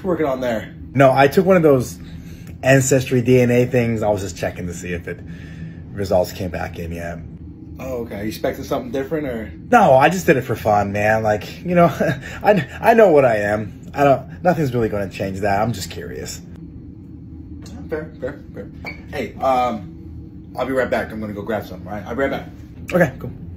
working on there? No, I took one of those ancestry DNA things. I was just checking to see if results came back in yet. Oh, okay. You expecting something different, or? No, I just did it for fun, man. Like, you know, I know what I am. Nothing's really going to change that. I'm just curious. Fair. Hey, I'll be right back. I'm going to go grab something, all right? I'll be right back. Okay, cool.